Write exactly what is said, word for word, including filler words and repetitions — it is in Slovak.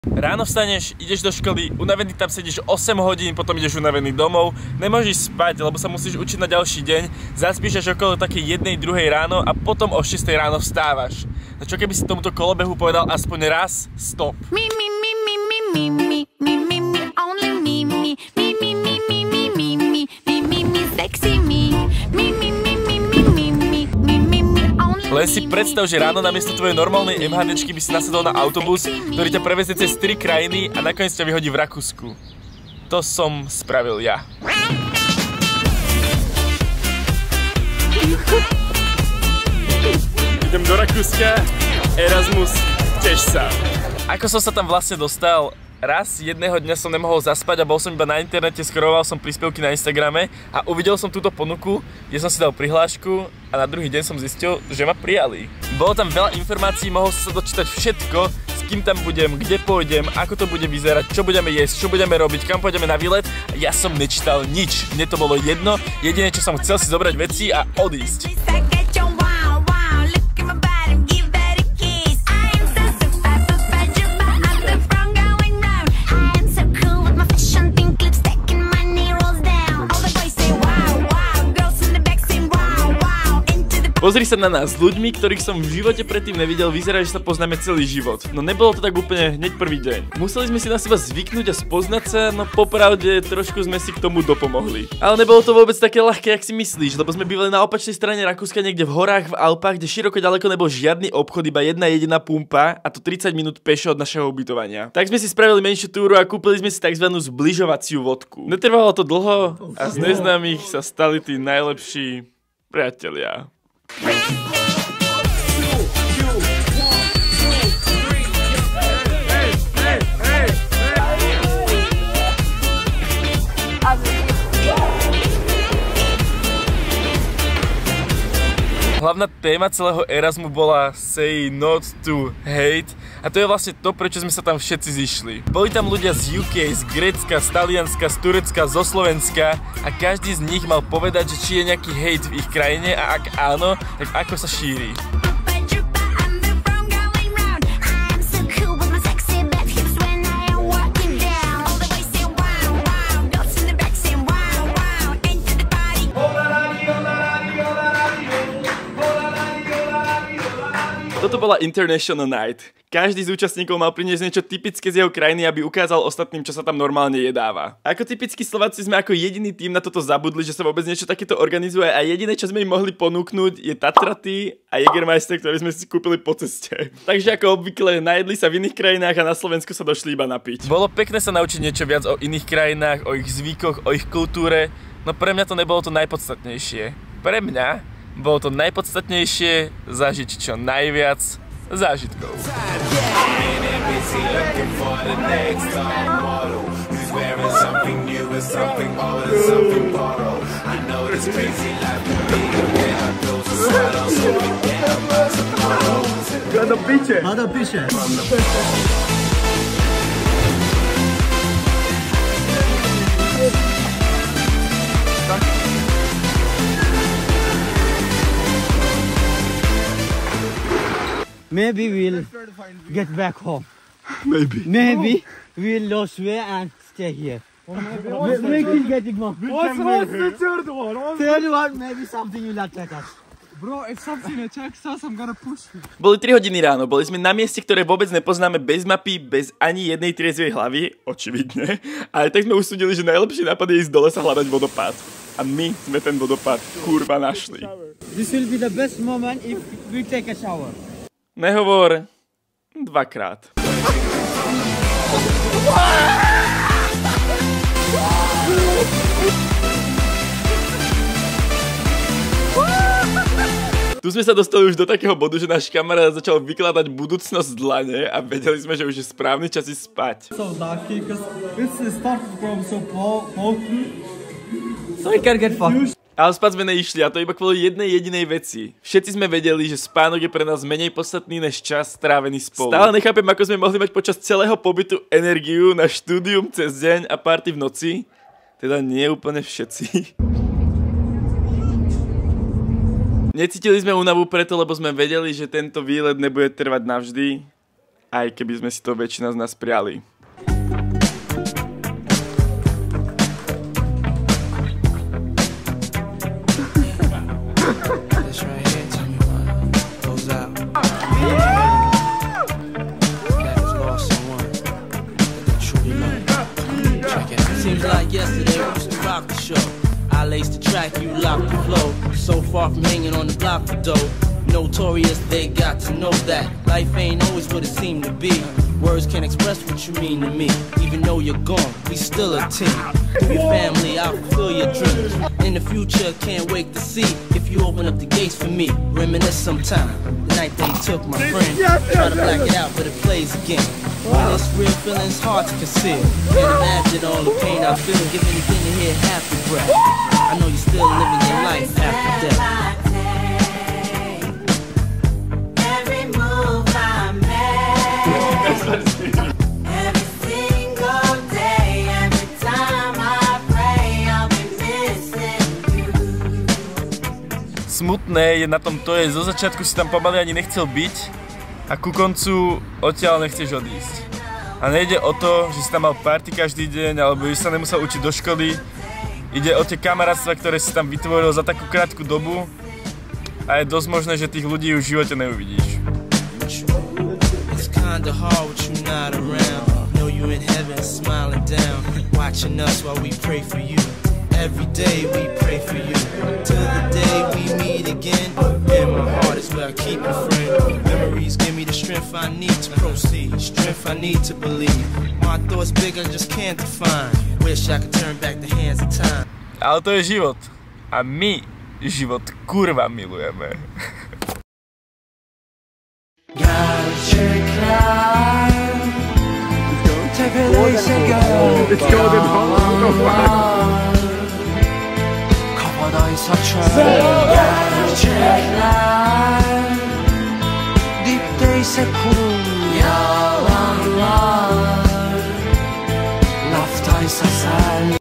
Ráno vstaneš, ideš do školy, unavený tam sedíš osem hodín, potom ideš unavený domov, nemôžeš spať, lebo sa musíš učiť na ďalší deň, zaspíš až okolo takej jednej, druhej ráno a potom o šiestej ráno vstávaš. No čo keby si tomuto kolobehu povedal aspoň raz stop? Mi, mi, mi, mi, mi, mi, mi, mi, mi, mi, only mi, mi, mi, mi, mi, mi, mi, mi, mi, mi, mi, mi, sexy mi, mi, mi, mi, mi, mi, mi, mi, mi, mi, mi, only. Len si predstav, že ráno namiesto tvojej normálnej MHDčky by si nasadol na autobus, ktorý ťa prevezie cez tri krajiny a nakoniec ťa vyhodí v Rakúsku. To som spravil ja. Idem do Rakúska, Erasmus, teš sa. Ako som sa tam vlastne dostal? Raz jedného dňa som nemohol zaspať a bol som iba na internete, scrolloval som príspevky na Instagrame a uvidel som túto ponuku, kde som si dal prihlášku a na druhý deň som zistil, že ma prijali. Bolo tam veľa informácií, mohol som sa dočítať všetko, s kým tam budem, kde pôjdem, ako to bude vyzerať, čo budeme jesť, čo budeme robiť, kam pôjdeme na výlet. A ja som nečítal nič, mne to bolo jedno, jediné čo som chcel si zobrať veci a odísť. Pozri sa na nás, s ľuďmi, ktorých som v živote predtým nevidel, vyzerá, že sa poznáme celý život. No nebolo to tak úplne hneď prvý deň. Museli sme si na seba zvyknúť a spoznať sa, no popravde trošku sme si k tomu dopomohli. Ale nebolo to vôbec také ľahké, jak si myslíš, lebo sme bývali na opačnej strane Rakúska, niekde v horách, v Alpách, kde široko ďaleko nebol žiadny obchod, iba jedna jediná pumpa, a to tridsať minút pešo od našeho ubytovania. Tak sme si spravili menšiu túru a kúpili sme si tzv. Zbližovaciu vodku. Netrvalo to dlho a z neznámych sa stali tí najlepší priatelia. Hlavná téma celého Erasmu bola Say Not to Hate a to je vlastne to, prečo sme sa tam všetci zišli. Boli tam ľudia z ú ká, z Grécka, z Talianska, z Turecka, zo Slovenska a každý z nich mal povedať, že či je nejaký hate v ich krajine a ak áno, tak ako sa šíri. Toto bola International Night. Každý z účastníkov mal priniesť niečo typické z jeho krajiny, aby ukázal ostatným, čo sa tam normálne jedáva. Ako typickí Slováci sme ako jediný tým na toto zabudli, že sa vôbec niečo takéto organizuje a jediné, čo sme im mohli ponúknuť, je Tatraty a Jägermeister, ktorý sme si kúpili po ceste. Takže ako obvykle, najedli sa v iných krajinách a na Slovensku sa došli iba napiť. Bolo pekné sa naučiť niečo viac o iných krajinách, o ich zvykoch, o ich kultúre, no pre mňa to nebolo to najpodstatnejšie. Pre mňa bolo to najpodstatnejšie zažiť čo najviac zážitkov. Hľada piče! Hľada piče! Maybe we'll get back home. Maybe. Maybe we'll lose way and stay here. We, we can get it more. What's, what's the third one? What's Third one, maybe something will attack us. Bro, if something attacks us, I'm gonna push you. Boli tri hodiny ráno, boli sme na mieste, ktoré vôbec nepoznáme, bez mapy, bez ani jednej triezvej hlavy, očividne. Ale tak sme usúdili, že najlepší nápad je ísť dole sa hľadať vodopád. A my sme ten vodopád kurva našli. This will be the best moment if we take a shower. Nehovor dvakrát. Tu sme sa dostali už do takého bodu, že náš kamarát začal vykladať budúcnosť z dlane a vedeli sme, že už je správny čas ísť spať. So lucky, because it started from so potent. So we can get fucked. Ale spať sme neišli a to iba kvôli jednej jedinej veci. Všetci sme vedeli, že spánok je pre nás menej podstatný než čas strávený spolu. Stále nechápem, ako sme mohli mať počas celého pobytu energiu na štúdium cez deň a party v noci. Teda nie úplne všetci. Necítili sme únavu preto, lebo sme vedeli, že tento výlet nebude trvať navždy. aj keby sme si to väčšina z nás priali. Seems like yesterday we used to rock the show. I laced the track, you locked the flow. So far from hanging on the block for dough. Notorious, they got to know that life ain't always what it seemed to be. Words can't express what you mean to me. Even though you're gone, we still a team. Through your family, I'll fulfill your dreams. In the future, can't wait to see if you open up the gates for me. Reminisce sometime. The night they took my friend. Try to black it out, but it plays again. When this real feeling's hard to conceal. Can't imagine all the pain I feel. Give anything to hear half the breath. I know you're still living your life after death. Every move I make, every single day, every time I pray, I'll be missing you. Smutné je na tom to, je zo začiatku si tam pomaly ani nechcel byť a ku koncu odtiaľ nechceš odísť. A nejde o to, že si tam mal party každý deň alebo že sa nemusel učiť do školy. Ide o tie kamarátstva, ktoré si tam vytvoril za takú krátku dobu a je dosť možné, že tých ľudí už v živote neuvidíš. It's kinda hard with you not around. Know you in heaven smiling down, watching us while we pray for you. Every day we pray for you, till the day we meet again. In my heart is where I keep you, friend. Memories give me the strength I need to proceed, strength I need to believe. My thoughts big, I just can't define. Wish I could turn back the hands of time. Ale to je život. A my život kurva milujeme. Gotta check out. Don't take it easy, girl. It's golden home. Covered in such a. Gotta check